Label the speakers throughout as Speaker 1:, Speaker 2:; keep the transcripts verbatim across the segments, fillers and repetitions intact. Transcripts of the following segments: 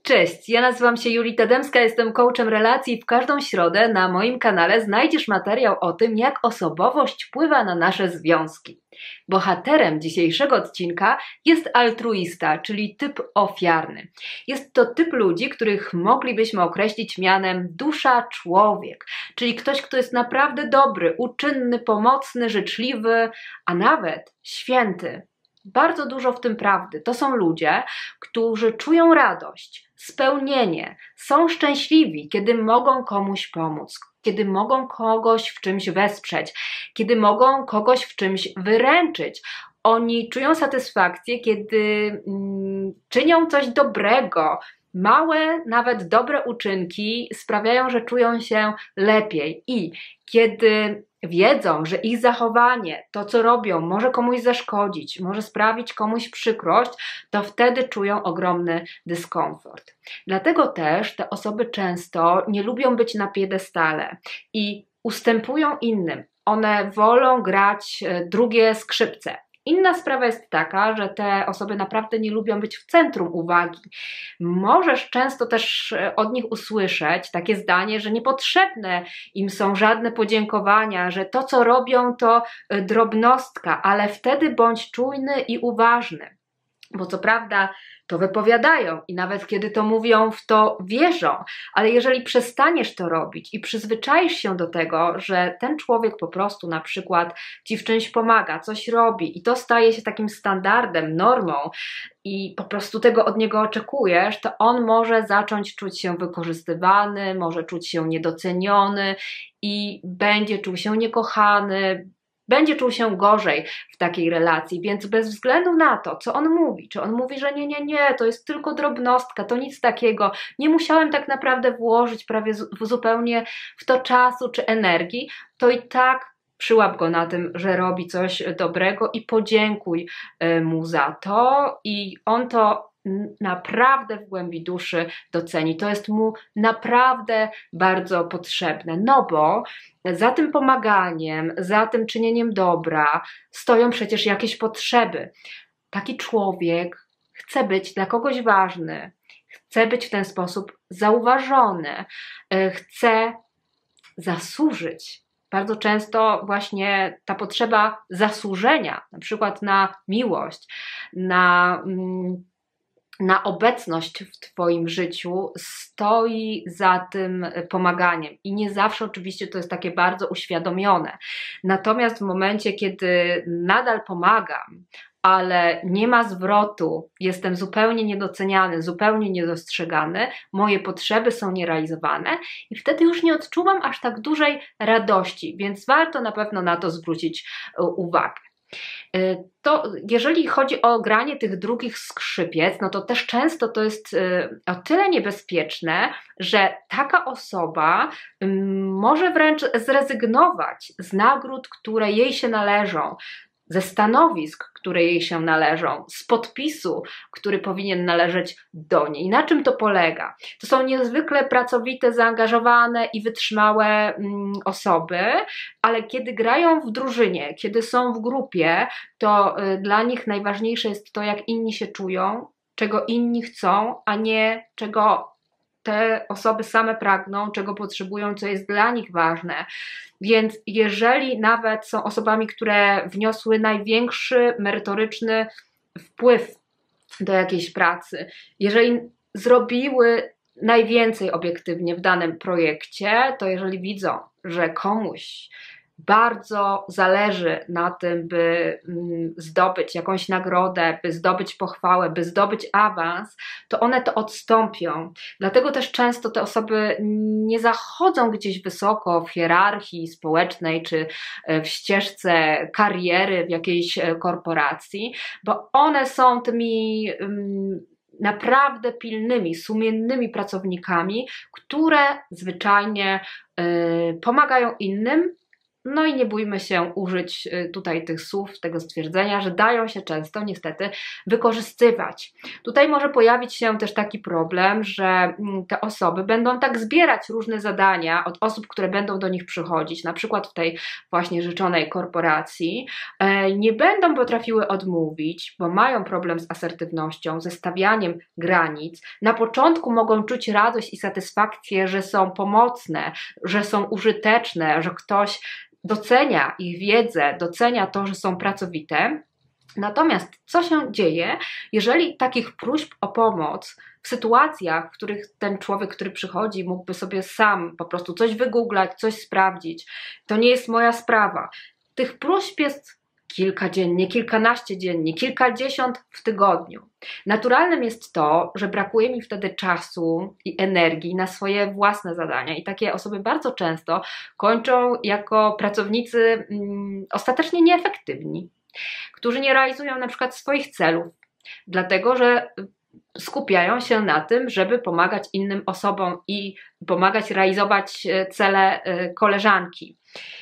Speaker 1: Cześć, ja nazywam się Julita Dębska, jestem coachem relacji i w każdą środę na moim kanale znajdziesz materiał o tym, jak osobowość wpływa na nasze związki. Bohaterem dzisiejszego odcinka jest altruista, czyli typ ofiarny. Jest to typ ludzi, których moglibyśmy określić mianem dusza człowiek, czyli ktoś, kto jest naprawdę dobry, uczynny, pomocny, życzliwy, a nawet święty. Bardzo dużo w tym prawdy. To są ludzie, którzy czują radość, spełnienie, są szczęśliwi, kiedy mogą komuś pomóc, kiedy mogą kogoś w czymś wesprzeć, kiedy mogą kogoś w czymś wyręczyć. Oni czują satysfakcję, kiedy mm, czynią coś dobrego. Małe, nawet dobre uczynki sprawiają, że czują się lepiej i kiedy wiedzą, że ich zachowanie, to co robią, może komuś zaszkodzić, może sprawić komuś przykrość, to wtedy czują ogromny dyskomfort. Dlatego też te osoby często nie lubią być na piedestale i ustępują innym. One wolą grać drugie skrzypce. Inna sprawa jest taka, że te osoby naprawdę nie lubią być w centrum uwagi. Możesz często też od nich usłyszeć takie zdanie, że niepotrzebne im są żadne podziękowania, że to co robią to drobnostka, ale wtedy bądź czujny i uważny. Bo co prawda to wypowiadają i nawet kiedy to mówią, w to wierzą, ale jeżeli przestaniesz to robić i przyzwyczaisz się do tego, że ten człowiek po prostu na przykład ci w czymś pomaga, coś robi i to staje się takim standardem, normą i po prostu tego od niego oczekujesz, to on może zacząć czuć się wykorzystywany, może czuć się niedoceniony i będzie czuł się niekochany, będzie czuł się gorzej w takiej relacji, więc bez względu na to, co on mówi, czy on mówi, że nie, nie, nie, to jest tylko drobnostka, to nic takiego, nie musiałem tak naprawdę włożyć prawie zupełnie w to czasu czy energii, to i tak przyłap go na tym, że robi coś dobrego i podziękuj mu za to i on to naprawdę w głębi duszy doceni. To jest mu naprawdę bardzo potrzebne, no bo za tym pomaganiem, za tym czynieniem dobra stoją przecież jakieś potrzeby. Taki człowiek chce być dla kogoś ważny, chce być w ten sposób zauważony, chce zasłużyć. Bardzo często właśnie ta potrzeba zasłużenia, na przykład na miłość, na na obecność w Twoim życiu stoi za tym pomaganiem i nie zawsze oczywiście to jest takie bardzo uświadomione. Natomiast w momencie, kiedy nadal pomagam, ale nie ma zwrotu, jestem zupełnie niedoceniany, zupełnie niedostrzegany, moje potrzeby są nierealizowane i wtedy już nie odczuwam aż tak dużej radości, więc warto na pewno na to zwrócić uwagę. To jeżeli chodzi o granie tych drugich skrzypiec, no to też często to jest o tyle niebezpieczne, że taka osoba może wręcz zrezygnować z nagród, które jej się należą, ze stanowisk, które jej się należą, z podpisu, który powinien należeć do niej. Na czym to polega? To są niezwykle pracowite, zaangażowane i wytrzymałe mm, osoby, ale kiedy grają w drużynie, kiedy są w grupie, to y, dla nich najważniejsze jest to, jak inni się czują, czego inni chcą, a nie czego te osoby same pragną, czego potrzebują, co jest dla nich ważne. Więc jeżeli nawet są osobami, które wniosły największy merytoryczny wpływ do jakiejś pracy, jeżeli zrobiły najwięcej obiektywnie w danym projekcie, to jeżeli widzą, że komuś bardzo zależy na tym, by zdobyć jakąś nagrodę, by zdobyć pochwałę, by zdobyć awans, to one to odstąpią. Dlatego też często te osoby nie zachodzą gdzieś wysoko w hierarchii społecznej czy w ścieżce kariery w jakiejś korporacji, bo one są tymi naprawdę pilnymi, sumiennymi pracownikami, które zwyczajnie pomagają innym, No i nie bójmy się użyć tutaj tych słów, tego stwierdzenia, że dają się często niestety wykorzystywać. Tutaj może pojawić się też taki problem, że te osoby będą tak zbierać różne zadania od osób, które będą do nich przychodzić, na przykład w tej właśnie życzonej korporacji, nie będą potrafiły odmówić, bo mają problem z asertywnością, ze stawianiem granic. Na początku mogą czuć radość i satysfakcję, że są pomocne, że są użyteczne, że ktoś docenia ich wiedzę, docenia to, że są pracowite. Natomiast co się dzieje, jeżeli takich próśb o pomoc w sytuacjach, w których ten człowiek, który przychodzi, mógłby sobie sam po prostu coś wygooglać, coś sprawdzić, to nie jest moja sprawa. Tych próśb jest kilka dziennie, kilkanaście dziennie, kilkadziesiąt w tygodniu. Naturalnym jest to, że brakuje mi wtedy czasu i energii na swoje własne zadania i takie osoby bardzo często kończą jako pracownicy mm, ostatecznie nieefektywni, którzy nie realizują na przykład swoich celów, dlatego że skupiają się na tym, żeby pomagać innym osobom i pomagać realizować cele koleżanki.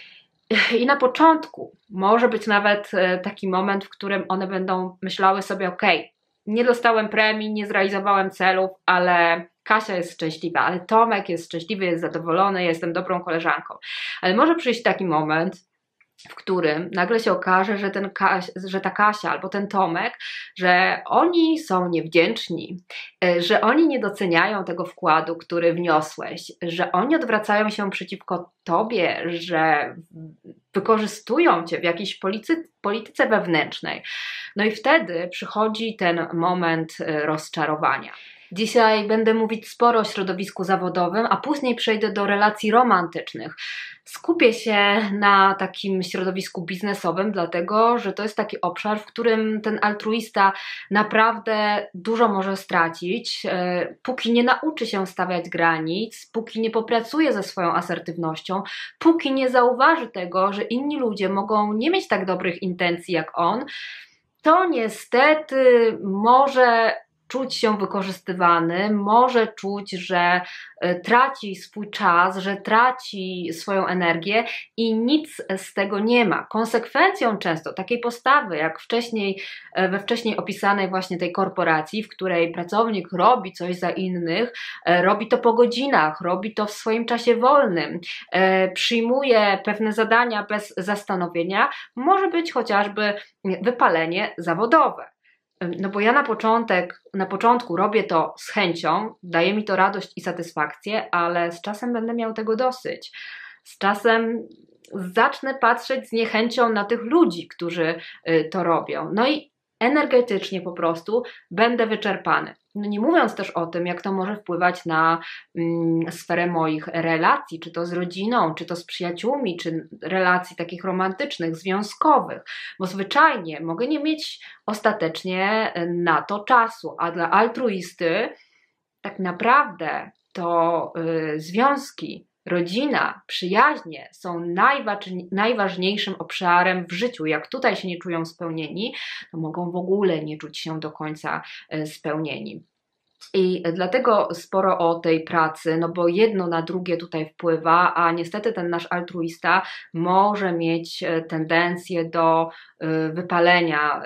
Speaker 1: I na początku może być nawet taki moment, w którym one będą myślały sobie, ok, nie dostałem premii, nie zrealizowałem celów, ale Kasia jest szczęśliwa, ale Tomek jest szczęśliwy, jest zadowolony, jestem dobrą koleżanką. Ale może przyjść taki moment, w którym nagle się okaże, że, ten Kaś, że ta Kasia albo ten Tomek, że oni są niewdzięczni, że oni nie doceniają tego wkładu, który wniosłeś, że oni odwracają się przeciwko tobie, że wykorzystują cię w jakiejś polityce, polityce wewnętrznej. No i wtedy przychodzi ten moment rozczarowania. Dzisiaj będę mówić sporo o środowisku zawodowym, a później przejdę do relacji romantycznych. Skupię się na takim środowisku biznesowym, dlatego że to jest taki obszar, w którym ten altruista naprawdę dużo może stracić, póki nie nauczy się stawiać granic, póki nie popracuje ze swoją asertywnością, póki nie zauważy tego, że inni ludzie mogą nie mieć tak dobrych intencji jak on, to niestety może czuć się wykorzystywany, może czuć, że traci swój czas, że traci swoją energię i nic z tego nie ma. Konsekwencją często takiej postawy, jak wcześniej, we wcześniej opisanej właśnie tej korporacji, w której pracownik robi coś za innych, robi to po godzinach, robi to w swoim czasie wolnym, przyjmuje pewne zadania bez zastanowienia, może być chociażby wypalenie zawodowe. No bo ja na początek, na początku robię to z chęcią, daje mi to radość i satysfakcję, ale z czasem będę miał tego dosyć. Z czasem zacznę patrzeć z niechęcią na tych ludzi, którzy to robią. No i energetycznie po prostu będę wyczerpany. No nie mówiąc też o tym, jak to może wpływać na mm, sferę moich relacji, czy to z rodziną, czy to z przyjaciółmi, czy relacji takich romantycznych, związkowych, bo zwyczajnie mogę nie mieć ostatecznie na to czasu, a dla altruisty tak naprawdę to y, związki, rodzina, przyjaźnie są najważniejszym obszarem w życiu. Jak tutaj się nie czują spełnieni, to mogą w ogóle nie czuć się do końca spełnieni. I dlatego sporo o tej pracy, no bo jedno na drugie tutaj wpływa, a niestety ten nasz altruista może mieć tendencję do wypalenia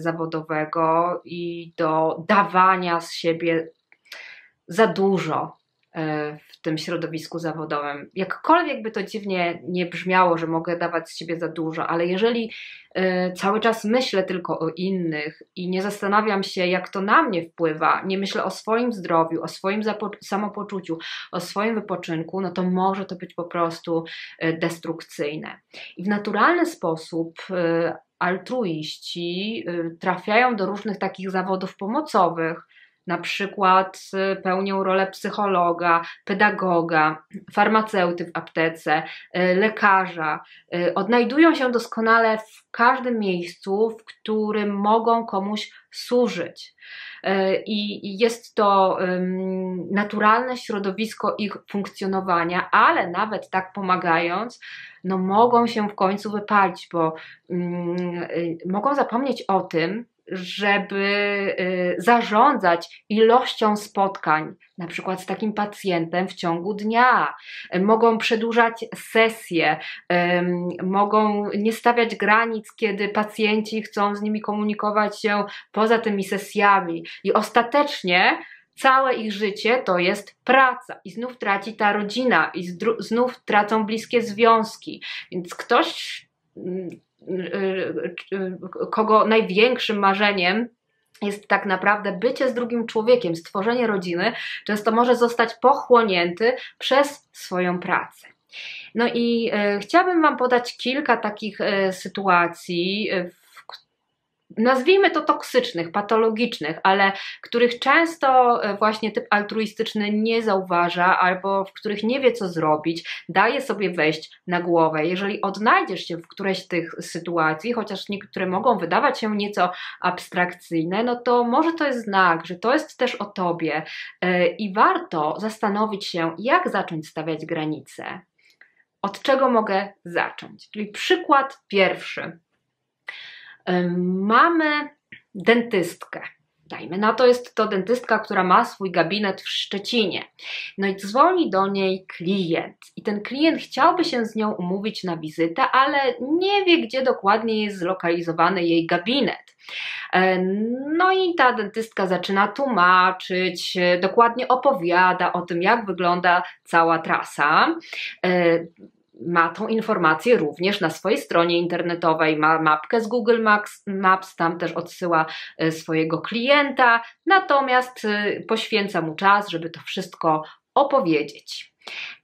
Speaker 1: zawodowego i do dawania z siebie za dużo w tym środowisku zawodowym. Jakkolwiek by to dziwnie nie brzmiało, że mogę dawać z siebie za dużo, ale jeżeli y, cały czas myślę tylko o innych i nie zastanawiam się, jak to na mnie wpływa, nie myślę o swoim zdrowiu, o swoim samopoczuciu, o swoim wypoczynku, no to może to być po prostu y, destrukcyjne. I w naturalny sposób y, altruiści y, trafiają do różnych takich zawodów pomocowych, na przykład pełnią rolę psychologa, pedagoga, farmaceuty w aptece, lekarza. Odnajdują się doskonale w każdym miejscu, w którym mogą komuś służyć. I jest to naturalne środowisko ich funkcjonowania, ale nawet tak pomagając, no mogą się w końcu wypalić, bo mogą zapomnieć o tym, żeby zarządzać ilością spotkań, na przykład z takim pacjentem w ciągu dnia. Mogą przedłużać sesje, mogą nie stawiać granic, kiedy pacjenci chcą z nimi komunikować się poza tymi sesjami. I ostatecznie całe ich życie to jest praca i znów traci ta rodzina i znów tracą bliskie związki. Więc ktoś, kogo największym marzeniem jest tak naprawdę bycie z drugim człowiekiem, stworzenie rodziny, często może zostać pochłonięty przez swoją pracę. No i e, chciałabym Wam podać kilka takich e, sytuacji, e, nazwijmy to toksycznych, patologicznych, ale których często właśnie typ altruistyczny nie zauważa albo w których nie wie co zrobić, daje sobie wejść na głowę. Jeżeli odnajdziesz się w którejś z tych sytuacji, chociaż niektóre mogą wydawać się nieco abstrakcyjne, no to może to jest znak, że to jest też o Tobie i warto zastanowić się, jak zacząć stawiać granice. Od czego mogę zacząć? Czyli przykład pierwszy. Mamy dentystkę. Dajmy na to, jest to dentystka, która ma swój gabinet w Szczecinie. No i dzwoni do niej klient. I ten klient chciałby się z nią umówić na wizytę, ale nie wie, gdzie dokładnie jest zlokalizowany jej gabinet. No i ta dentystka zaczyna tłumaczyć, dokładnie opowiada o tym, jak wygląda cała trasa. Ma tą informację również na swojej stronie internetowej, ma mapkę z Google Maps, Maps, tam też odsyła swojego klienta, natomiast poświęca mu czas, żeby to wszystko opowiedzieć.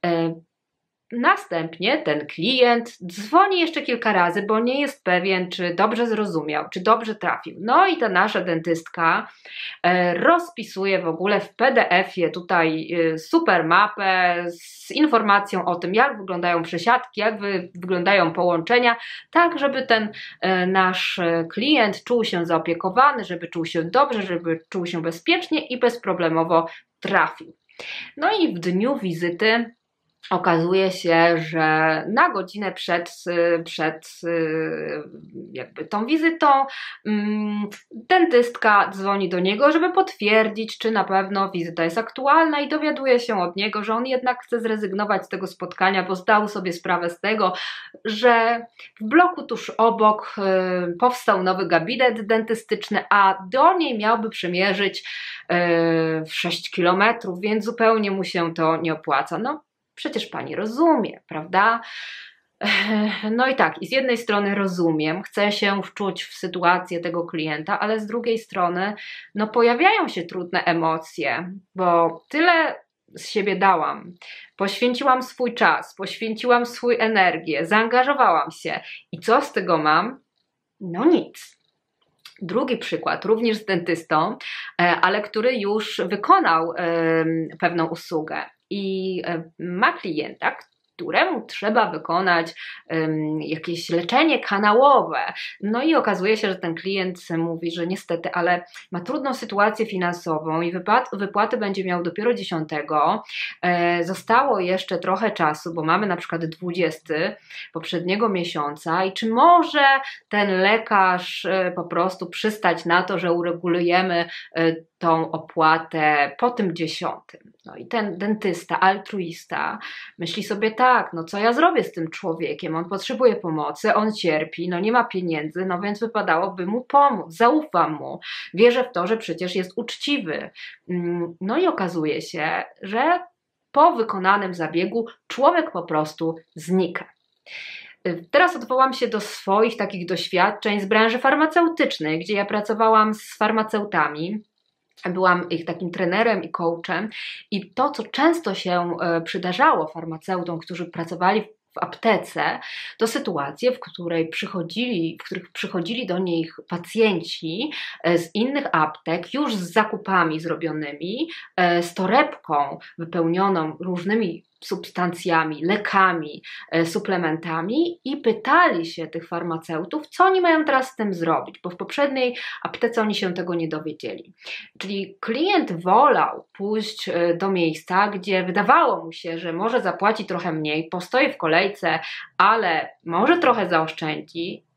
Speaker 1: Następnie ten klient dzwoni jeszcze kilka razy, bo nie jest pewien, czy dobrze zrozumiał, czy dobrze trafił. No i ta nasza dentystka rozpisuje w ogóle w P D F-ie tutaj super mapę z informacją o tym, jak wyglądają przesiadki, jak wyglądają połączenia, tak żeby ten nasz klient czuł się zaopiekowany, żeby czuł się dobrze, żeby czuł się bezpiecznie i bezproblemowo trafił. No i w dniu wizyty okazuje się, że na godzinę przed, przed jakby tą wizytą dentystka dzwoni do niego, żeby potwierdzić, czy na pewno wizyta jest aktualna i dowiaduje się od niego, że on jednak chce zrezygnować z tego spotkania, bo zdał sobie sprawę z tego, że w bloku tuż obok powstał nowy gabinet dentystyczny, a do niej miałby przymierzyć w sześć kilometrów, więc zupełnie mu się to nie opłaca. No, przecież pani rozumie, prawda? No i tak, i z jednej strony rozumiem, chcę się wczuć w sytuację tego klienta, ale z drugiej strony no pojawiają się trudne emocje, bo tyle z siebie dałam, poświęciłam swój czas, poświęciłam swój energię, zaangażowałam się i co z tego mam? No nic. Drugi przykład, również z dentystą, ale który już wykonał pewną usługę i ma klienta, któremu trzeba wykonać um, jakieś leczenie kanałowe. No i okazuje się, że ten klient mówi, że niestety, ale ma trudną sytuację finansową i wypłat, wypłaty będzie miał dopiero dziesiątego. E, zostało jeszcze trochę czasu, bo mamy na przykład dwudziestego poprzedniego miesiąca i czy może ten lekarz e, po prostu przystać na to, że uregulujemy e, tą opłatę po tym dziesiątym. No i ten dentysta, altruista myśli sobie tak, no co ja zrobię z tym człowiekiem, on potrzebuje pomocy, on cierpi, no nie ma pieniędzy, no więc wypadałoby mu pomóc, zaufam mu, wierzę w to, że przecież jest uczciwy. No i okazuje się, że po wykonanym zabiegu człowiek po prostu znika. Teraz odwołam się do swoich takich doświadczeń z branży farmaceutycznej, gdzie ja pracowałam z farmaceutami. Byłam ich takim trenerem i coachem i to, co często się przydarzało farmaceutom, którzy pracowali w aptece, to sytuacje, w której przychodzili, w których przychodzili do nich pacjenci z innych aptek, już z zakupami zrobionymi, z torebką wypełnioną różnymi substancjami, lekami, suplementami i pytali się tych farmaceutów, co oni mają teraz z tym zrobić, bo w poprzedniej aptece oni się tego nie dowiedzieli. Czyli klient wolał pójść do miejsca, gdzie wydawało mu się, że może zapłaci trochę mniej, postoi w kolejce, ale może trochę zaoszczędzi,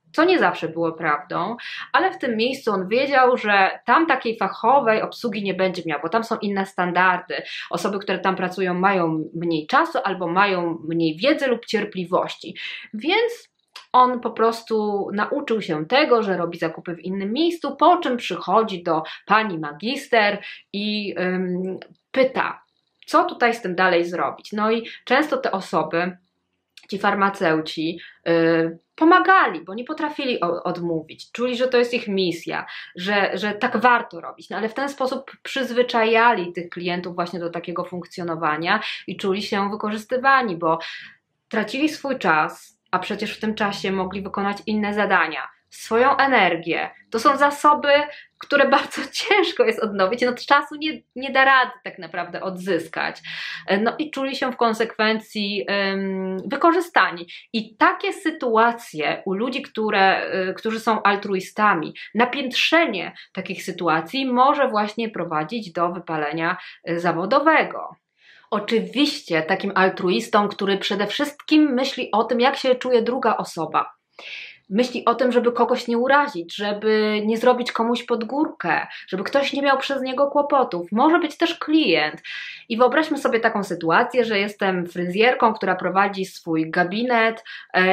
Speaker 1: co nie zawsze było prawdą, ale w tym miejscu on wiedział, że tam takiej fachowej obsługi nie będzie miał, bo tam są inne standardy. Osoby, które tam pracują, mają mniej czasu albo mają mniej wiedzy lub cierpliwości, więc on po prostu nauczył się tego, że robi zakupy w innym miejscu, po czym przychodzi do pani magister i ym, pyta, co tutaj z tym dalej zrobić. No i często te osoby, ci farmaceuci, yy, pomagali, bo nie potrafili odmówić, czuli, że to jest ich misja, że, że tak warto robić, no ale w ten sposób przyzwyczajali tych klientów właśnie do takiego funkcjonowania i czuli się wykorzystywani, bo tracili swój czas, a przecież w tym czasie mogli wykonać inne zadania, swoją energię. To są zasoby, które bardzo ciężko jest odnowić, no czasu nie, nie da rady tak naprawdę odzyskać. No i czuli się w konsekwencji um, wykorzystani. I takie sytuacje u ludzi, które, y, którzy są altruistami, napiętrzenie takich sytuacji może właśnie prowadzić do wypalenia y, zawodowego. Oczywiście takim altruistą, który przede wszystkim myśli o tym, jak się czuje druga osoba. Myśli o tym, żeby kogoś nie urazić, żeby nie zrobić komuś pod górkę, żeby ktoś nie miał przez niego kłopotów. Może być też klient. I wyobraźmy sobie taką sytuację, że jestem fryzjerką, która prowadzi swój gabinet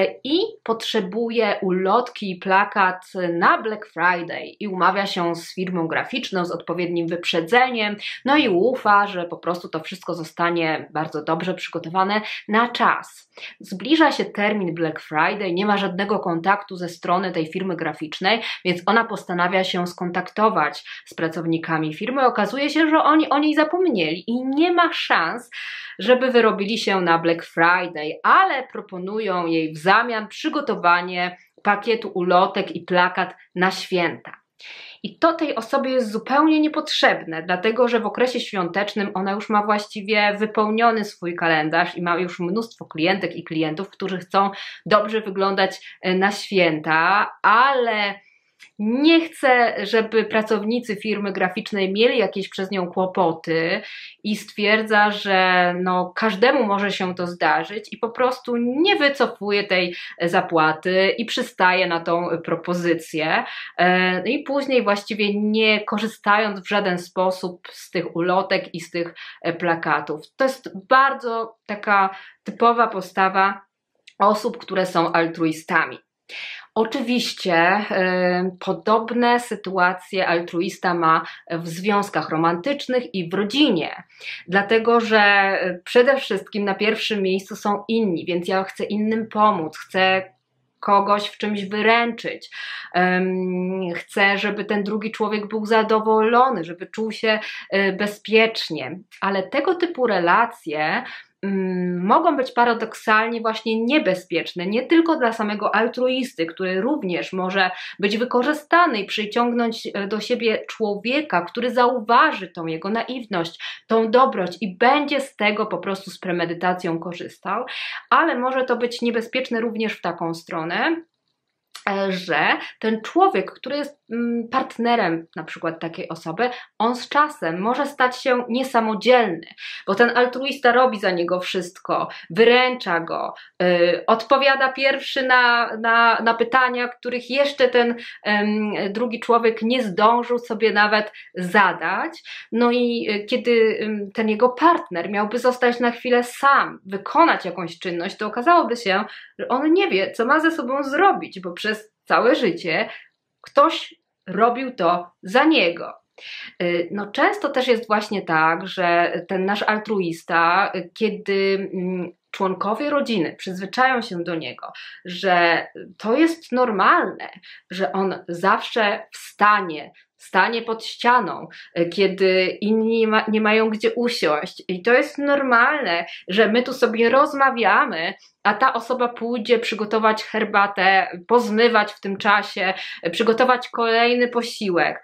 Speaker 1: i potrzebuje ulotki i plakat na Black Friday i umawia się z firmą graficzną z odpowiednim wyprzedzeniem, no i ufa, że po prostu to wszystko zostanie bardzo dobrze przygotowane na czas. Zbliża się termin Black Friday, nie ma żadnego kontaktu ze strony tej firmy graficznej, więc ona postanawia się skontaktować z pracownikami firmy. Okazuje się, że oni o niej zapomnieli i nie ma szans, żeby wyrobili się na Black Friday, ale proponują jej w zamian przygotowanie pakietu ulotek i plakat na święta. I to tej osobie jest zupełnie niepotrzebne, dlatego że w okresie świątecznym ona już ma właściwie wypełniony swój kalendarz i ma już mnóstwo klientek i klientów, którzy chcą dobrze wyglądać na święta, ale nie chce, żeby pracownicy firmy graficznej mieli jakieś przez nią kłopoty i stwierdza, że no, każdemu może się to zdarzyć i po prostu nie wycofuje tej zapłaty i przystaje na tą propozycję i później właściwie nie korzystając w żaden sposób z tych ulotek i z tych plakatów. To jest bardzo taka typowa postawa osób, które są altruistami. Oczywiście y, podobne sytuacje altruista ma w związkach romantycznych i w rodzinie, dlatego że przede wszystkim na pierwszym miejscu są inni, więc ja chcę innym pomóc, chcę kogoś w czymś wyręczyć, um, chcę, żeby ten drugi człowiek był zadowolony, żeby czuł się y, bezpiecznie, ale tego typu relacje mogą być paradoksalnie właśnie niebezpieczne, nie tylko dla samego altruisty, który również może być wykorzystany i przyciągnąć do siebie człowieka, który zauważy tą jego naiwność, tą dobroć i będzie z tego po prostu z premedytacją korzystał, ale może to być niebezpieczne również w taką stronę, że ten człowiek, który jest partnerem na przykład takiej osoby, on z czasem może stać się niesamodzielny, bo ten altruista robi za niego wszystko, wyręcza go, yy, odpowiada pierwszy na, na, na pytania, których jeszcze ten yy, drugi człowiek nie zdążył sobie nawet zadać. No i yy, kiedy yy, ten jego partner miałby zostać na chwilę sam, wykonać jakąś czynność, to okazałoby się, że on nie wie, co ma ze sobą zrobić, bo przez całe życie ktoś robił to za niego. No, często też jest właśnie tak, że ten nasz altruista, kiedy członkowie rodziny przyzwyczają się do niego, że to jest normalne, że on zawsze wstanie, stanie pod ścianą, kiedy inni nie, ma, nie mają gdzie usiąść i to jest normalne, że my tu sobie rozmawiamy, a ta osoba pójdzie przygotować herbatę, pozmywać w tym czasie, przygotować kolejny posiłek,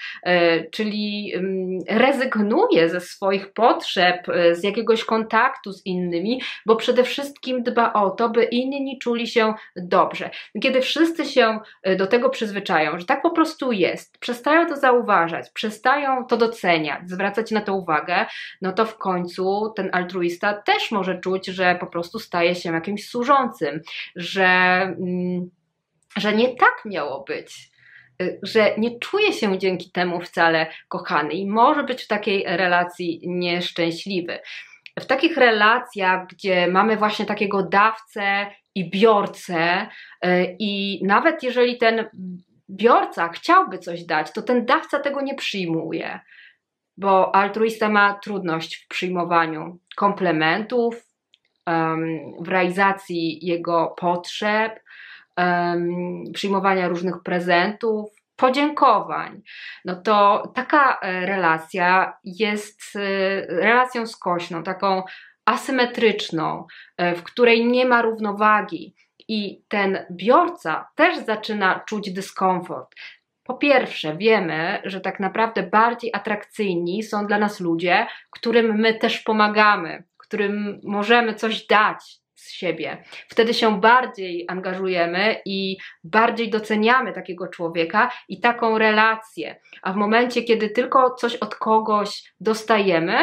Speaker 1: czyli rezygnuje ze swoich potrzeb, z jakiegoś kontaktu z innymi, bo przede wszystkim dba o to, by inni czuli się dobrze. Kiedy wszyscy się do tego przyzwyczają, że tak po prostu jest, przestają to zauważać, przestają to doceniać, zwracać na to uwagę, no to w końcu ten altruista też może czuć, że po prostu staje się jakimś służącym, że że nie tak miało być, że nie czuje się dzięki temu wcale kochany i może być w takiej relacji nieszczęśliwy. W takich relacjach, gdzie mamy właśnie takiego dawcę i biorcę i nawet jeżeli ten biorca chciałby coś dać, to ten dawca tego nie przyjmuje, bo altruista ma trudność w przyjmowaniu komplementów, w realizacji jego potrzeb, przyjmowania różnych prezentów, podziękowań. No to taka relacja jest relacją skośną, taką asymetryczną, w której nie ma równowagi i ten biorca też zaczyna czuć dyskomfort. Po pierwsze, wiemy, że tak naprawdę bardziej atrakcyjni są dla nas ludzie, którym my też pomagamy, którym możemy coś dać z siebie. Wtedy się bardziej angażujemy i bardziej doceniamy takiego człowieka i taką relację. A w momencie, kiedy tylko coś od kogoś dostajemy,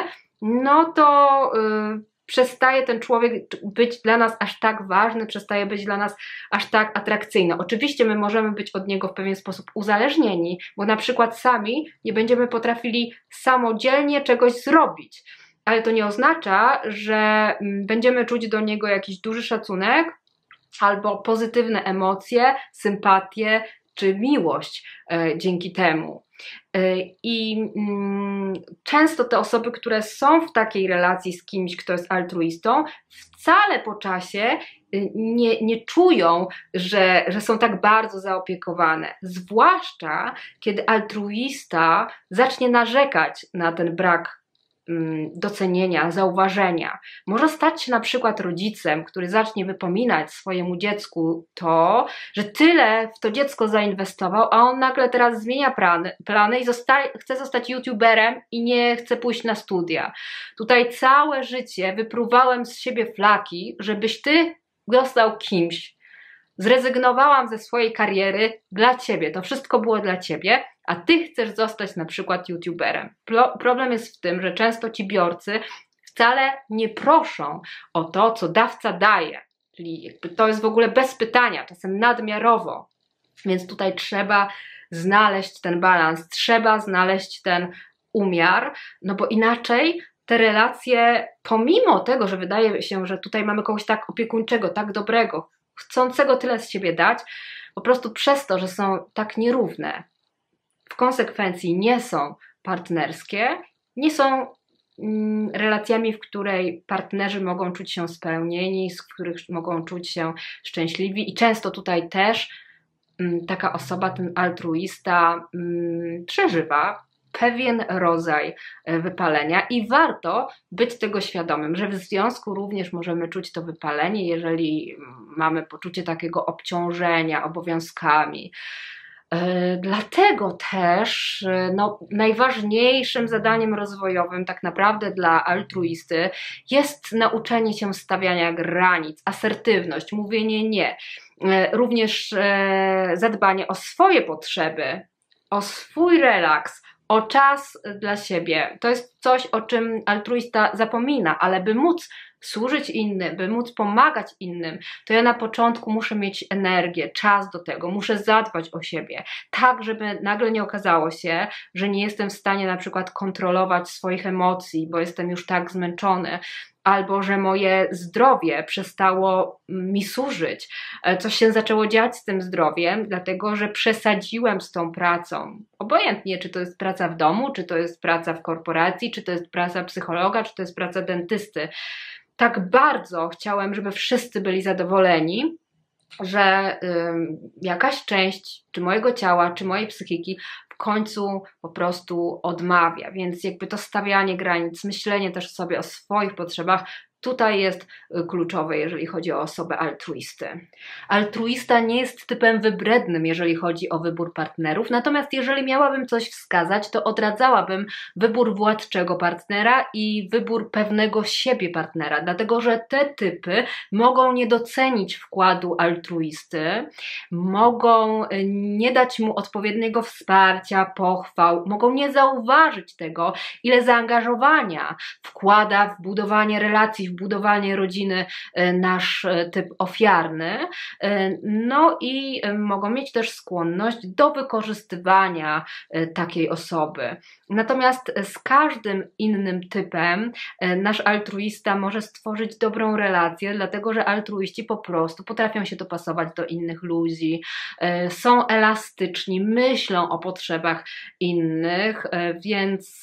Speaker 1: no to yy, przestaje ten człowiek być dla nas aż tak ważny, przestaje być dla nas aż tak atrakcyjny. Oczywiście my możemy być od niego w pewien sposób uzależnieni, bo na przykład sami nie będziemy potrafili samodzielnie czegoś zrobić. Ale to nie oznacza, że będziemy czuć do niego jakiś duży szacunek albo pozytywne emocje, sympatię czy miłość e, dzięki temu. E, I mm, często te osoby, które są w takiej relacji z kimś, kto jest altruistą, wcale po czasie nie, nie czują, że, że są tak bardzo zaopiekowane. Zwłaszcza kiedy altruista zacznie narzekać na ten brak docenienia, zauważenia. Może stać się na przykład rodzicem, który zacznie wypominać swojemu dziecku to, że tyle w to dziecko zainwestował, a on nagle teraz zmienia plany, plany i zosta- chce zostać youtuberem i nie chce pójść na studia. Tutaj całe życie wypruwałem z siebie flaki, żebyś ty został kimś. Zrezygnowałam ze swojej kariery dla ciebie, to wszystko było dla ciebie, a ty chcesz zostać na przykład youtuberem. Pro- problem jest w tym, że często ci biorcy wcale nie proszą o to, co dawca daje, czyli jakby to jest w ogóle bez pytania, czasem nadmiarowo, więc tutaj trzeba znaleźć ten balans, trzeba znaleźć ten umiar, no bo inaczej te relacje, pomimo tego, że wydaje się, że tutaj mamy kogoś tak opiekuńczego, tak dobrego, chcącego tyle z siebie dać, po prostu przez to, że są tak nierówne, w konsekwencji nie są partnerskie, nie są mm, relacjami, w której partnerzy mogą czuć się spełnieni, z których mogą czuć się szczęśliwi i często tutaj też mm, taka osoba, ten altruista mm, przeżywa pewien rodzaj wypalenia i warto być tego świadomym, że w związku również możemy czuć to wypalenie, jeżeli mamy poczucie takiego obciążenia obowiązkami. Dlatego też no, najważniejszym zadaniem rozwojowym tak naprawdę dla altruisty jest nauczenie się stawiania granic, asertywność, mówienie nie, również zadbanie o swoje potrzeby, o swój relaks, o czas dla siebie. To jest coś, o czym altruista zapomina, ale by móc służyć innym, by móc pomagać innym, to ja na początku muszę mieć energię, czas do tego, muszę zadbać o siebie, tak żeby nagle nie okazało się, że nie jestem w stanie na przykład kontrolować swoich emocji, bo jestem już tak zmęczony, albo że moje zdrowie przestało mi służyć. Coś się zaczęło dziać z tym zdrowiem, dlatego że przesadziłem z tą pracą. Obojętnie, czy to jest praca w domu, czy to jest praca w korporacji, czy to jest praca psychologa, czy to jest praca dentysty. Tak bardzo chciałem, żeby wszyscy byli zadowoleni, że y, jakaś część czy mojego ciała, czy mojej psychiki w końcu po prostu odmawia. Więc jakby to stawianie granic, myślenie też sobie o swoich potrzebach, tutaj jest kluczowe, jeżeli chodzi o osobę altruisty. Altruista nie jest typem wybrednym, jeżeli chodzi o wybór partnerów, natomiast jeżeli miałabym coś wskazać, to odradzałabym wybór władczego partnera i wybór pewnego siebie partnera, dlatego że te typy mogą nie docenić wkładu altruisty, mogą nie dać mu odpowiedniego wsparcia, pochwał, mogą nie zauważyć tego, ile zaangażowania wkłada w budowanie relacji w budowanie rodziny nasz typ ofiarny, no i mogą mieć też skłonność do wykorzystywania takiej osoby. Natomiast z każdym innym typem nasz altruista może stworzyć dobrą relację, dlatego że altruiści po prostu potrafią się dopasować do innych ludzi, są elastyczni, myślą o potrzebach innych, więc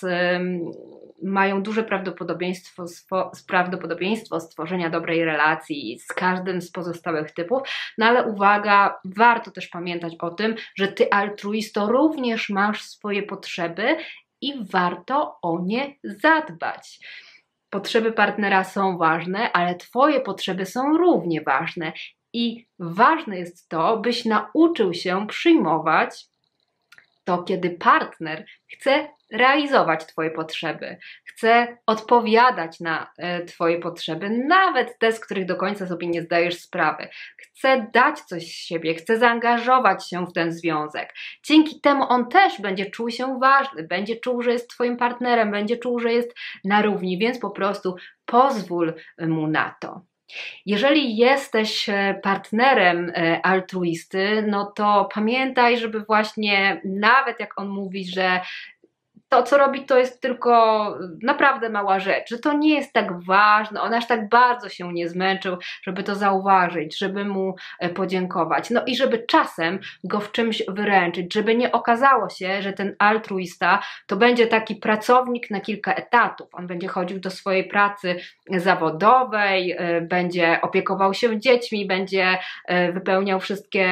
Speaker 1: mają duże prawdopodobieństwo, prawdopodobieństwo stworzenia dobrej relacji z każdym z pozostałych typów, no ale uwaga, warto też pamiętać o tym, że ty altruisto również masz swoje potrzeby i warto o nie zadbać. Potrzeby partnera są ważne, ale twoje potrzeby są równie ważne i ważne jest to, byś nauczył się przyjmować to, kiedy partner chce realizować twoje potrzeby, chce odpowiadać na e, twoje potrzeby, nawet te, z których do końca sobie nie zdajesz sprawy, chce dać coś z siebie, chce zaangażować się w ten związek. Dzięki temu on też będzie czuł się ważny, będzie czuł, że jest twoim partnerem, będzie czuł, że jest na równi, więc po prostu pozwól mu na to. Jeżeli jesteś partnerem altruisty, no to pamiętaj, żeby właśnie nawet jak on mówi, że to, co robi, to jest tylko naprawdę mała rzecz, że to nie jest tak ważne, on aż tak bardzo się nie zmęczył, żeby to zauważyć, żeby mu podziękować. No i żeby czasem go w czymś wyręczyć, żeby nie okazało się, że ten altruista to będzie taki pracownik na kilka etatów. On będzie chodził do swojej pracy zawodowej, będzie opiekował się dziećmi, będzie wypełniał wszystkie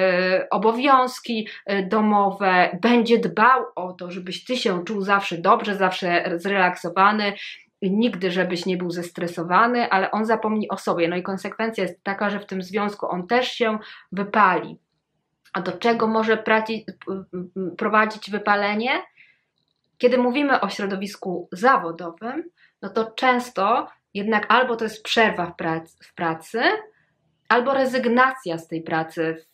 Speaker 1: obowiązki domowe, będzie dbał o to, żebyś ty się czuł zawsze dobrze, zawsze zrelaksowany, nigdy żebyś nie był zestresowany, ale on zapomni o sobie. No i konsekwencja jest taka, że w tym związku on też się wypali. A do czego może praci, prowadzić wypalenie? Kiedy mówimy o środowisku zawodowym, no to często jednak albo to jest przerwa w pracy, w pracy albo rezygnacja z tej pracy w,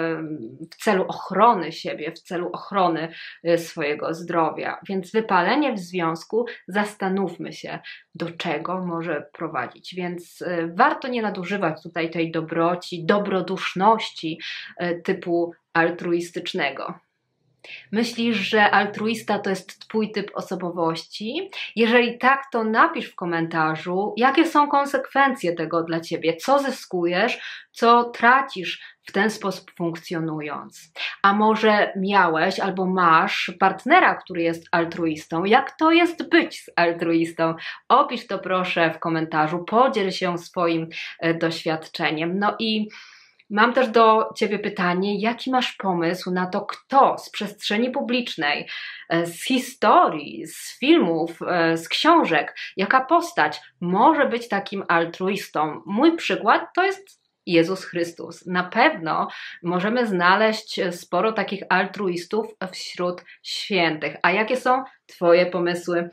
Speaker 1: w celu ochrony siebie, w celu ochrony swojego zdrowia. Więc wypalenie w związku, zastanówmy się, do czego może prowadzić. Więc warto nie nadużywać tutaj tej dobroci, dobroduszności typu altruistycznego. Myślisz, że altruista to jest twój typ osobowości? Jeżeli tak, to napisz w komentarzu, jakie są konsekwencje tego dla ciebie, co zyskujesz, co tracisz w ten sposób funkcjonując. A może miałeś albo masz partnera, który jest altruistą? Jak to jest być z altruistą? Opisz to proszę w komentarzu, podziel się swoim doświadczeniem. No i mam też do ciebie pytanie, jaki masz pomysł na to, kto z przestrzeni publicznej, z historii, z filmów, z książek, jaka postać może być takim altruistą? Mój przykład to jest Jezus Chrystus. Na pewno możemy znaleźć sporo takich altruistów wśród świętych. A jakie są twoje pomysły?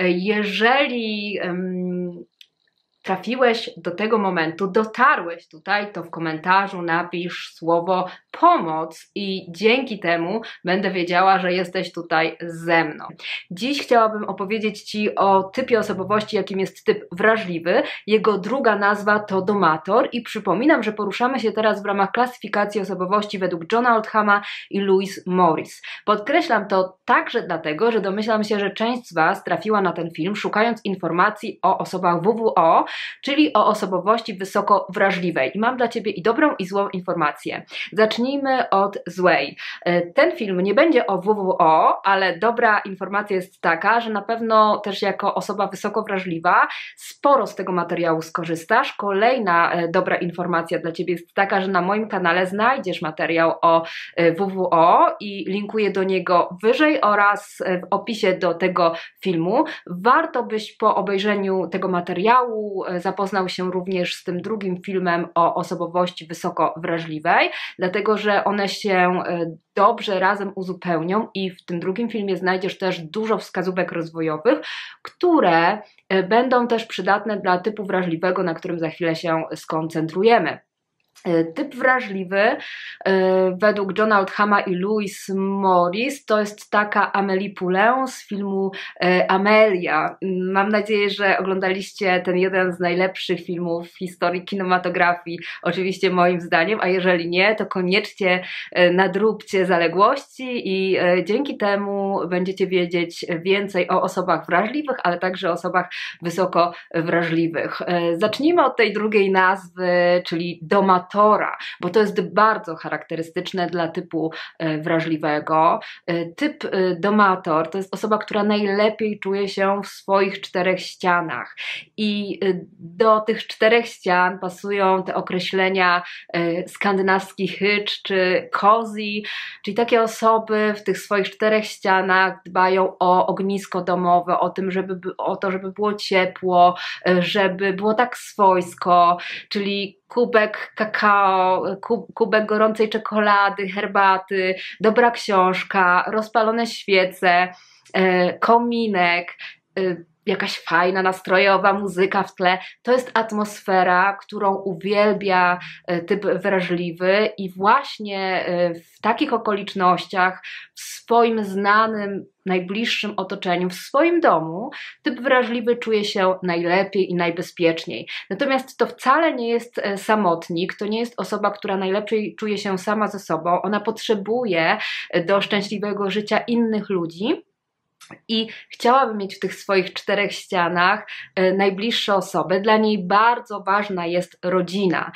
Speaker 1: Jeżeli um, trafiłeś do tego momentu, dotarłeś tutaj, to w komentarzu napisz słowo pomoc i dzięki temu będę wiedziała, że jesteś tutaj ze mną. Dziś chciałabym opowiedzieć ci o typie osobowości, jakim jest typ wrażliwy. Jego druga nazwa to domator i przypominam, że poruszamy się teraz w ramach klasyfikacji osobowości według Johna Oldhama i Louise Morris. Podkreślam to także dlatego, że domyślam się, że część z was trafiła na ten film szukając informacji o osobach W W O, czyli o osobowości wysoko wrażliwej. I mam dla ciebie i dobrą, i złą informację. Zacznijmy od złej. Ten film nie będzie o W W O, ale dobra informacja jest taka, że na pewno też jako osoba wysoko wrażliwa sporo z tego materiału skorzystasz. Kolejna dobra informacja dla ciebie jest taka, że na moim kanale znajdziesz materiał o W W O i linkuję do niego wyżej oraz w opisie do tego filmu. Warto byś po obejrzeniu tego materiału zapoznał się również z tym drugim filmem o osobowości wysoko wrażliwej, dlatego że one się dobrze razem uzupełnią i w tym drugim filmie znajdziesz też dużo wskazówek rozwojowych, które będą też przydatne dla typu wrażliwego, na którym za chwilę się skoncentrujemy. Typ wrażliwy według Johna Oldhama i Louise Morris to jest taka Amélie Poulain z filmu Amelia. Mam nadzieję, że oglądaliście ten jeden z najlepszych filmów w historii kinematografii, oczywiście moim zdaniem, a jeżeli nie, to koniecznie nadróbcie zaległości i dzięki temu będziecie wiedzieć więcej o osobach wrażliwych, ale także o osobach wysoko wrażliwych. Zacznijmy od tej drugiej nazwy, czyli domatora, bo to jest bardzo charakterystyczne dla typu wrażliwego. Typ domator to jest osoba, która najlepiej czuje się w swoich czterech ścianach i do tych czterech ścian pasują te określenia skandynawski hycz czy cozy, czyli takie osoby w tych swoich czterech ścianach dbają o ognisko domowe, o tym, żeby, o to, żeby było ciepło, żeby było tak swojsko, czyli kubek kakao, kubek gorącej czekolady, herbaty, dobra książka, rozpalone świece, kominek, jakaś fajna, nastrojowa muzyka w tle. To jest atmosfera, którą uwielbia typ wrażliwy i właśnie w takich okolicznościach, w swoim znanym, najbliższym otoczeniu, w swoim domu, typ wrażliwy czuje się najlepiej i najbezpieczniej. Natomiast to wcale nie jest samotnik, to nie jest osoba, która najlepiej czuje się sama ze sobą. Ona potrzebuje do szczęśliwego życia innych ludzi, i chciałaby mieć w tych swoich czterech ścianach najbliższe osoby. Dla niej bardzo ważna jest rodzina.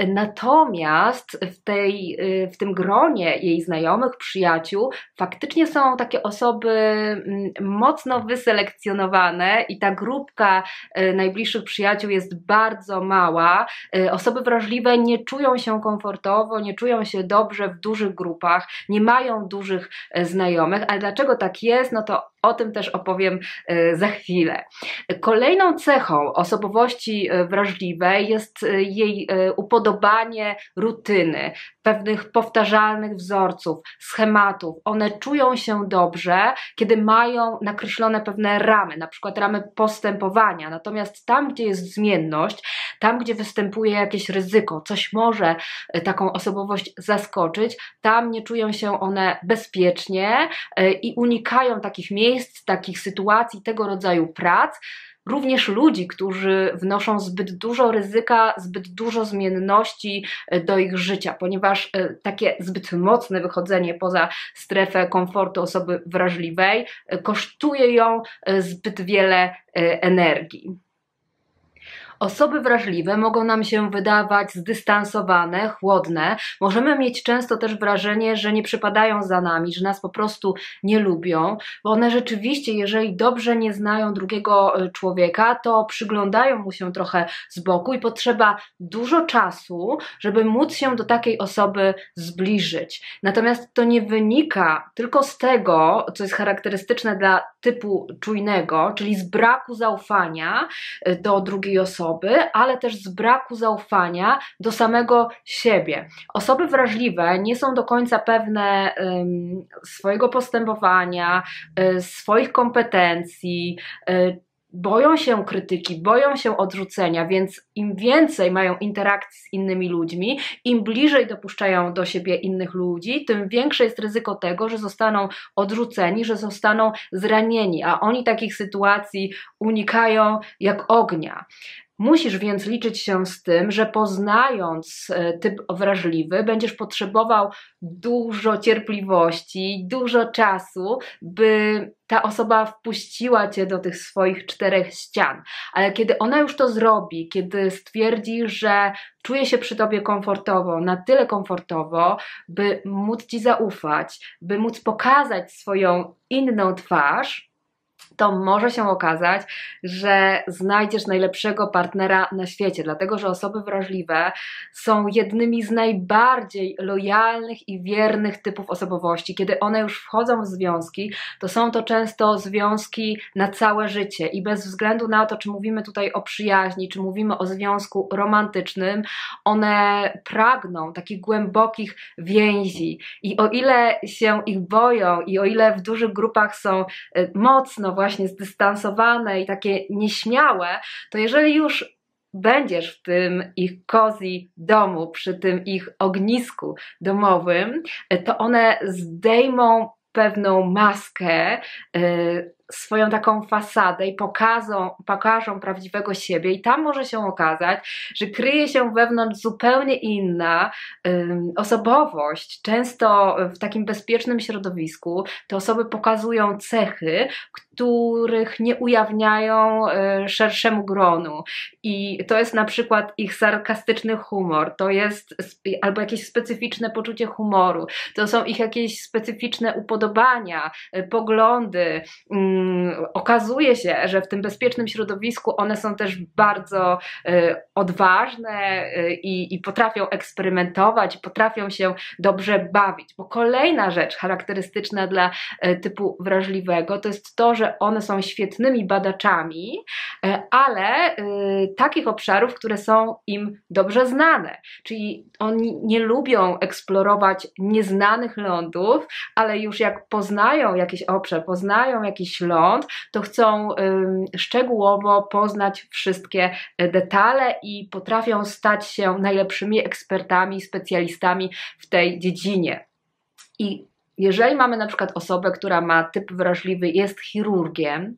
Speaker 1: Natomiast w, tej, w tym gronie jej znajomych, przyjaciół faktycznie są takie osoby mocno wyselekcjonowane i ta grupka najbliższych przyjaciół jest bardzo mała. Osoby wrażliwe nie czują się komfortowo, nie czują się dobrze w dużych grupach, nie mają dużych znajomych. Ale dlaczego tak jest? No to o tym też opowiem za chwilę. Kolejną cechą osobowości wrażliwej jest jej upodobanie rutyny, pewnych powtarzalnych wzorców, schematów. One czują się dobrze, kiedy mają nakreślone pewne ramy, na przykład ramy postępowania. Natomiast tam, gdzie jest zmienność, tam, gdzie występuje jakieś ryzyko, coś może taką osobowość zaskoczyć, tam nie czują się one bezpiecznie i unikają takich miejsc, takich sytuacji, tego rodzaju prac. Również ludzi, którzy wnoszą zbyt dużo ryzyka, zbyt dużo zmienności do ich życia, ponieważ takie zbyt mocne wychodzenie poza strefę komfortu osoby wrażliwej kosztuje ją zbyt wiele energii. Osoby wrażliwe mogą nam się wydawać zdystansowane, chłodne. Możemy mieć często też wrażenie, że nie przypadają za nami, że nas po prostu nie lubią, bo one rzeczywiście, jeżeli dobrze nie znają drugiego człowieka, to przyglądają mu się trochę z boku i potrzeba dużo czasu, żeby móc się do takiej osoby zbliżyć. Natomiast to nie wynika tylko z tego, co jest charakterystyczne dla typu czujnego, czyli z braku zaufania do drugiej osoby, ale też z braku zaufania do samego siebie. Osoby wrażliwe nie są do końca pewne um, swojego postępowania, um, swoich kompetencji, um, boją się krytyki, boją się odrzucenia, więc im więcej mają interakcji z innymi ludźmi, im bliżej dopuszczają do siebie innych ludzi, tym większe jest ryzyko tego, że zostaną odrzuceni, że zostaną zranieni, a oni takich sytuacji unikają jak ognia. Musisz więc liczyć się z tym, że poznając typ wrażliwy, będziesz potrzebował dużo cierpliwości, dużo czasu, by ta osoba wpuściła cię do tych swoich czterech ścian. Ale kiedy ona już to zrobi, kiedy stwierdzi, że czuje się przy tobie komfortowo, na tyle komfortowo, by móc ci zaufać, by móc pokazać swoją inną twarz, to może się okazać, że znajdziesz najlepszego partnera na świecie, dlatego że osoby wrażliwe są jednymi z najbardziej lojalnych i wiernych typów osobowości. Kiedy one już wchodzą w związki, to są to często związki na całe życie i bez względu na to, czy mówimy tutaj o przyjaźni, czy mówimy o związku romantycznym, one pragną takich głębokich więzi i o ile się ich boją i o ile w dużych grupach są mocno właśnie zdystansowane i takie nieśmiałe, to jeżeli już będziesz w tym ich cozy domu, przy tym ich ognisku domowym, to one zdejmą pewną maskę, swoją taką fasadę i pokażą, pokażą prawdziwego siebie i tam może się okazać, że kryje się wewnątrz zupełnie inna um, osobowość. Często w takim bezpiecznym środowisku te osoby pokazują cechy, których nie ujawniają e, szerszemu gronu i to jest na przykład ich sarkastyczny humor, to jest albo jakieś specyficzne poczucie humoru, to są ich jakieś specyficzne upodobania, e, poglądy. Mm, okazuje się, że w tym bezpiecznym środowisku one są też bardzo e, odważne e, i, i potrafią eksperymentować, potrafią się dobrze bawić, bo kolejna rzecz charakterystyczna dla e, typu wrażliwego to jest to, że one są świetnymi badaczami, ale y, takich obszarów, które są im dobrze znane. Czyli oni nie lubią eksplorować nieznanych lądów, ale już jak poznają jakiś obszar, poznają jakiś ląd, to chcą y, szczegółowo poznać wszystkie detale i potrafią stać się najlepszymi ekspertami, specjalistami w tej dziedzinie. I jeżeli mamy na przykład osobę, która ma typ wrażliwy, jest chirurgiem,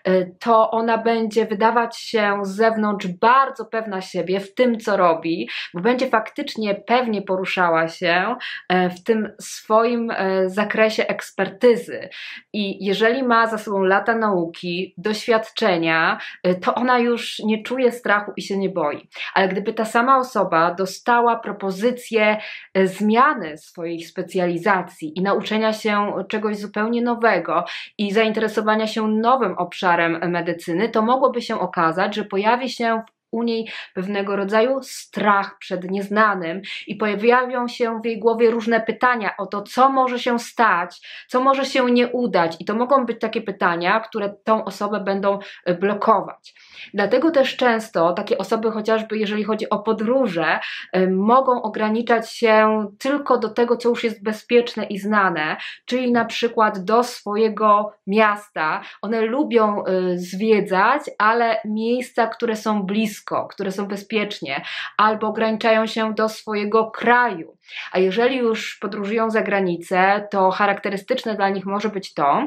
Speaker 1: to ona będzie wydawać się z zewnątrz bardzo pewna siebie w tym, co robi, bo będzie faktycznie pewnie poruszała się w tym swoim zakresie ekspertyzy. I jeżeli ma za sobą lata nauki, doświadczenia, to ona już nie czuje strachu i się nie boi. Ale gdyby ta sama osoba dostała propozycję zmiany swojej specjalizacji i nauczenia uczenia się czegoś zupełnie nowego i zainteresowania się nowym obszarem medycyny, to mogłoby się okazać, że pojawi się u niej pewnego rodzaju strach przed nieznanym i pojawiają się w jej głowie różne pytania o to, co może się stać, co może się nie udać i to mogą być takie pytania, które tą osobę będą blokować. Dlatego też często takie osoby, chociażby jeżeli chodzi o podróże, mogą ograniczać się tylko do tego, co już jest bezpieczne i znane, czyli na przykład do swojego miasta. One lubią zwiedzać, ale miejsca, które są blisko, które są bezpiecznie, albo ograniczają się do swojego kraju. A jeżeli już podróżują za granicę, to charakterystyczne dla nich może być to,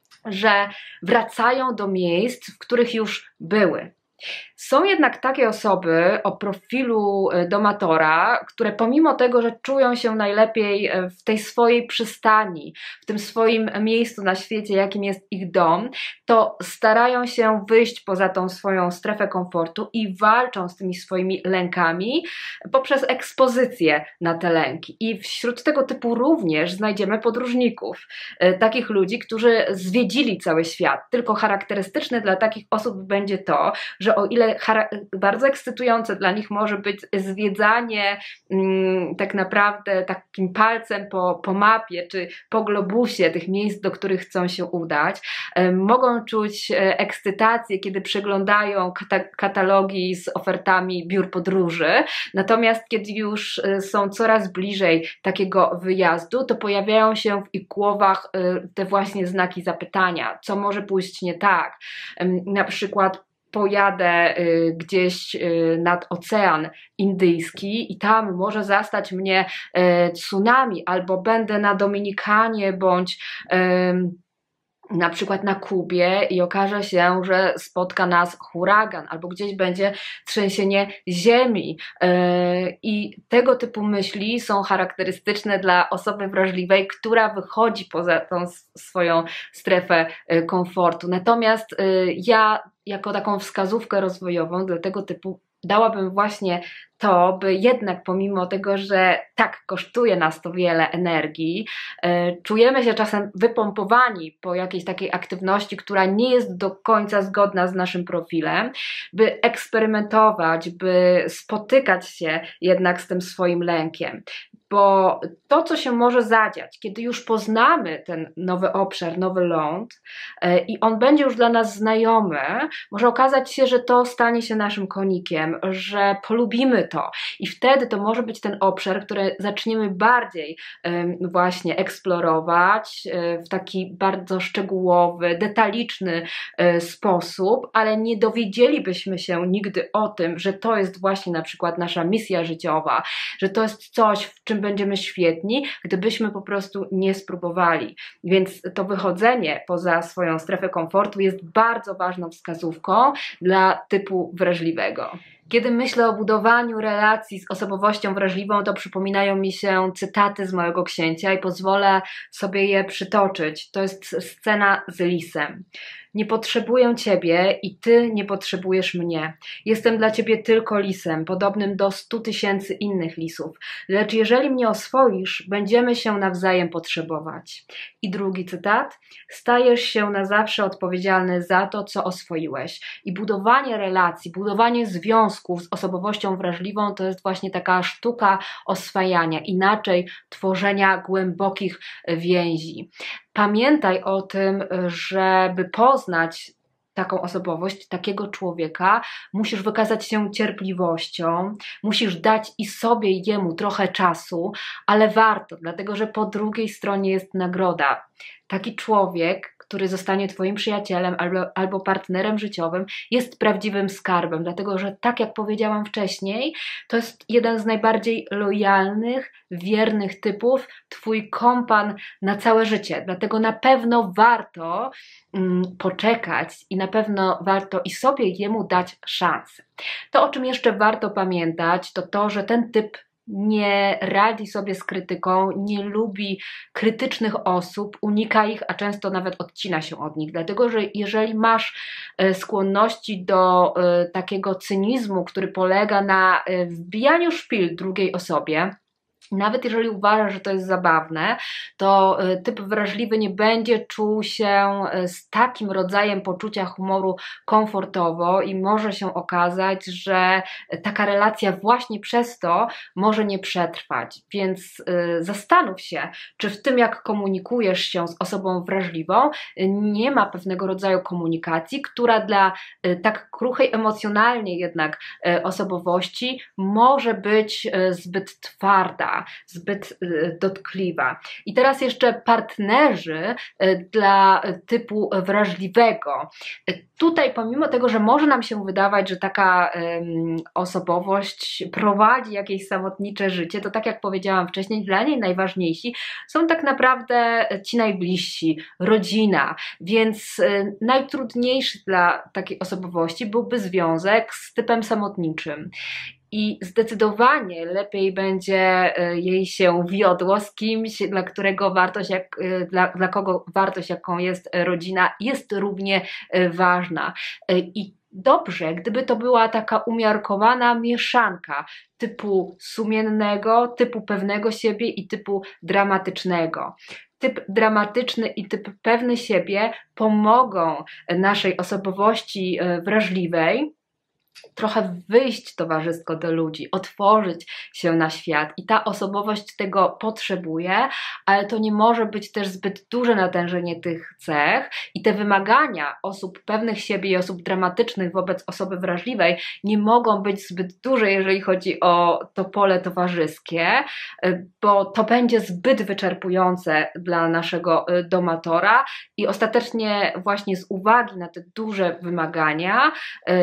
Speaker 1: że wracają do miejsc, w których już były. Są jednak takie osoby o profilu domatora, które pomimo tego, że czują się najlepiej w tej swojej przystani, w tym swoim miejscu na świecie, jakim jest ich dom, to starają się wyjść poza tą swoją strefę komfortu i walczą z tymi swoimi lękami poprzez ekspozycję na te lęki. I wśród tego typu również znajdziemy podróżników, takich ludzi, którzy zwiedzili cały świat. Tylko charakterystyczne dla takich osób będzie to, że o ile bardzo ekscytujące dla nich może być zwiedzanie mm, tak naprawdę takim palcem po, po mapie czy po globusie tych miejsc, do których chcą się udać, e, mogą czuć e, ekscytację, kiedy przeglądają kata katalogi z ofertami biur podróży, natomiast kiedy już e, są coraz bliżej takiego wyjazdu, to pojawiają się w ich głowach e, te właśnie znaki zapytania, co może pójść nie tak, e, na przykład pojadę y, gdzieś y, nad Ocean Indyjski i tam może zastać mnie y, tsunami, albo będę na Dominikanie bądź y, na przykład na Kubie i okaże się, że spotka nas huragan albo gdzieś będzie trzęsienie ziemi. I tego typu myśli są charakterystyczne dla osoby wrażliwej, która wychodzi poza tą swoją strefę komfortu. Natomiast ja jako taką wskazówkę rozwojową dla tego typu dałabym właśnie to, by jednak pomimo tego, że tak kosztuje nas to wiele energii, yy, czujemy się czasem wypompowani po jakiejś takiej aktywności, która nie jest do końca zgodna z naszym profilem, by eksperymentować, by spotykać się jednak z tym swoim lękiem. Bo to, co się może zadziać, kiedy już poznamy ten nowy obszar, nowy ląd i on będzie już dla nas znajomy, może okazać się, że to stanie się naszym konikiem, że polubimy to i wtedy to może być ten obszar, który zaczniemy bardziej właśnie eksplorować w taki bardzo szczegółowy, detaliczny sposób, ale nie dowiedzielibyśmy się nigdy o tym, że to jest właśnie na przykład nasza misja życiowa, że to jest coś, w czym będziemy świetni, gdybyśmy po prostu nie spróbowali. Więc to wychodzenie poza swoją strefę komfortu jest bardzo ważną wskazówką dla typu wrażliwego. Kiedy myślę o budowaniu relacji z osobowością wrażliwą, to przypominają mi się cytaty z małego księcia i pozwolę sobie je przytoczyć. To jest scena z lisem. Nie potrzebuję ciebie i ty nie potrzebujesz mnie. Jestem dla ciebie tylko lisem, podobnym do stu tysięcy innych lisów. Lecz jeżeli mnie oswoisz, będziemy się nawzajem potrzebować. I drugi cytat. Stajesz się na zawsze odpowiedzialny za to, co oswoiłeś. I budowanie relacji, budowanie związków z osobowością wrażliwą to jest właśnie taka sztuka oswajania, inaczej tworzenia głębokich więzi. Pamiętaj o tym, żeby poznać taką osobowość, takiego człowieka, musisz wykazać się cierpliwością, musisz dać i sobie, i jemu trochę czasu, ale warto, dlatego że po drugiej stronie jest nagroda. Taki człowiek, który zostanie twoim przyjacielem albo, albo partnerem życiowym, jest prawdziwym skarbem, dlatego że tak jak powiedziałam wcześniej, to jest jeden z najbardziej lojalnych, wiernych typów, twój kompan na całe życie, dlatego na pewno warto mm, poczekać i na pewno warto i sobie i jemu dać szansę. To, o czym jeszcze warto pamiętać, to to, że ten typ nie radzi sobie z krytyką, nie lubi krytycznych osób, unika ich, a często nawet odcina się od nich. Dlatego, że jeżeli masz skłonności do takiego cynizmu, który polega na wbijaniu szpil drugiej osobie, nawet jeżeli uważasz, że to jest zabawne, to typ wrażliwy nie będzie czuł się z takim rodzajem poczucia humoru komfortowo i może się okazać, że taka relacja właśnie przez to może nie przetrwać. Więc zastanów się, czy w tym, jak komunikujesz się z osobą wrażliwą, nie ma pewnego rodzaju komunikacji, która dla tak kruchej emocjonalnie jednak osobowości może być zbyt twarda, zbyt dotkliwa. I teraz jeszcze partnerzy dla typu wrażliwego. Tutaj pomimo tego, że może nam się wydawać, że taka um, osobowość prowadzi jakieś samotnicze życie, to tak jak powiedziałam wcześniej, dla niej najważniejsi są tak naprawdę ci najbliżsi, rodzina, więc y, najtrudniejszy dla takiej osobowości byłby związek z typem samotniczym. I zdecydowanie lepiej będzie jej się wiodło z kimś, dla którego wartość, jak, dla, dla kogo wartość, jaką jest rodzina, jest równie ważna. I dobrze, gdyby to była taka umiarkowana mieszanka typu sumiennego, typu pewnego siebie i typu dramatycznego. Typ dramatyczny i typ pewny siebie pomogą naszej osobowości wrażliwej trochę wyjść towarzysko do ludzi, otworzyć się na świat i ta osobowość tego potrzebuje, ale to nie może być też zbyt duże natężenie tych cech i te wymagania osób pewnych siebie i osób dramatycznych wobec osoby wrażliwej nie mogą być zbyt duże, jeżeli chodzi o to pole towarzyskie, bo to będzie zbyt wyczerpujące dla naszego domatora i ostatecznie właśnie z uwagi na te duże wymagania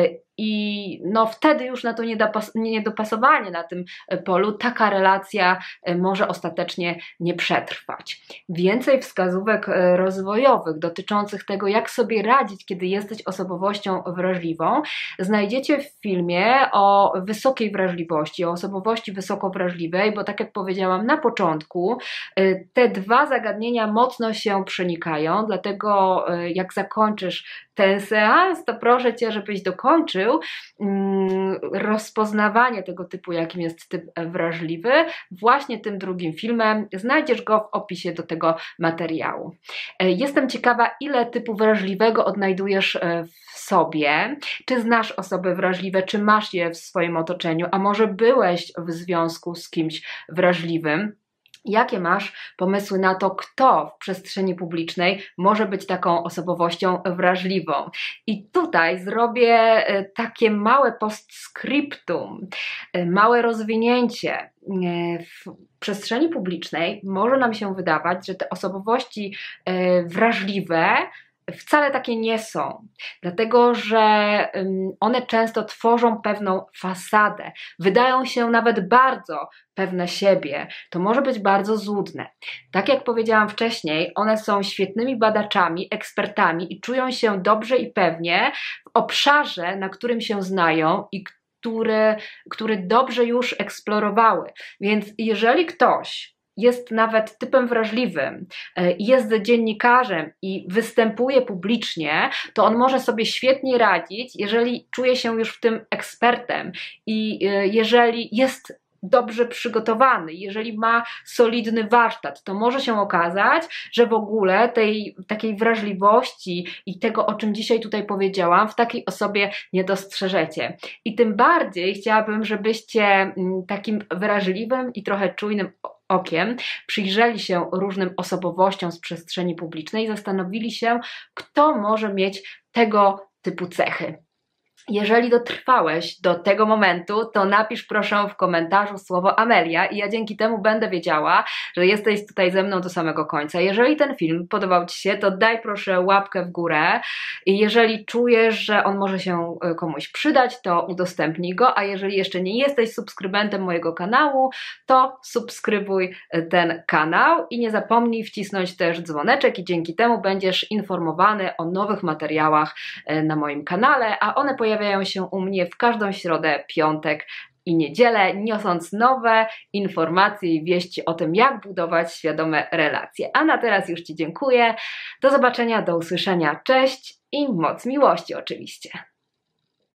Speaker 1: i no wtedy już na to niedopasowanie na tym polu taka relacja może ostatecznie nie przetrwać. Więcej wskazówek rozwojowych dotyczących tego, jak sobie radzić, kiedy jesteś osobowością wrażliwą, znajdziecie w filmie o wysokiej wrażliwości, o osobowości wysoko wrażliwej, bo tak jak powiedziałam na początku, te dwa zagadnienia mocno się przenikają, dlatego jak zakończysz ten seans, to proszę Cię, żebyś dokończył rozpoznawanie tego typu, jakim jest typ wrażliwy, właśnie tym drugim filmem. Znajdziesz go w opisie do tego materiału. Jestem ciekawa, ile typu wrażliwego odnajdujesz w sobie. Czy znasz osoby wrażliwe, czy masz je w swoim otoczeniu, a może byłeś w związku z kimś wrażliwym? Jakie masz pomysły na to, kto w przestrzeni publicznej może być taką osobowością wrażliwą? I tutaj zrobię takie małe postscriptum, małe rozwinięcie. W przestrzeni publicznej może nam się wydawać, że te osobowości wrażliwe wcale takie nie są, dlatego że one często tworzą pewną fasadę, wydają się nawet bardzo pewne siebie. To może być bardzo złudne. Tak jak powiedziałam wcześniej, one są świetnymi badaczami, ekspertami i czują się dobrze i pewnie w obszarze, na którym się znają i który, który dobrze już eksplorowały. Więc jeżeli ktoś jest nawet typem wrażliwym, jest dziennikarzem i występuje publicznie, to on może sobie świetnie radzić, jeżeli czuje się już w tym ekspertem i jeżeli jest dobrze przygotowany, jeżeli ma solidny warsztat, to może się okazać, że w ogóle tej takiej wrażliwości i tego, o czym dzisiaj tutaj powiedziałam, w takiej osobie nie dostrzeżecie. I tym bardziej chciałabym, żebyście takim wrażliwym i trochę czujnym okiem przyjrzeli się różnym osobowościom z przestrzeni publicznej i zastanowili się, kto może mieć tego typu cechy. Jeżeli dotrwałeś do tego momentu, to napisz proszę w komentarzu słowo Amelia i ja dzięki temu będę wiedziała, że jesteś tutaj ze mną do samego końca. Jeżeli ten film podobał Ci się, to daj proszę łapkę w górę i jeżeli czujesz, że on może się komuś przydać, to udostępnij go, a jeżeli jeszcze nie jesteś subskrybentem mojego kanału, to subskrybuj ten kanał i nie zapomnij wcisnąć też dzwoneczek i dzięki temu będziesz informowany o nowych materiałach na moim kanale, a one pojawiają Pojawiają się u mnie w każdą środę, piątek i niedzielę, niosąc nowe informacje i wieści o tym, jak budować świadome relacje. A na teraz już Ci dziękuję. Do zobaczenia, do usłyszenia. Cześć i moc miłości oczywiście.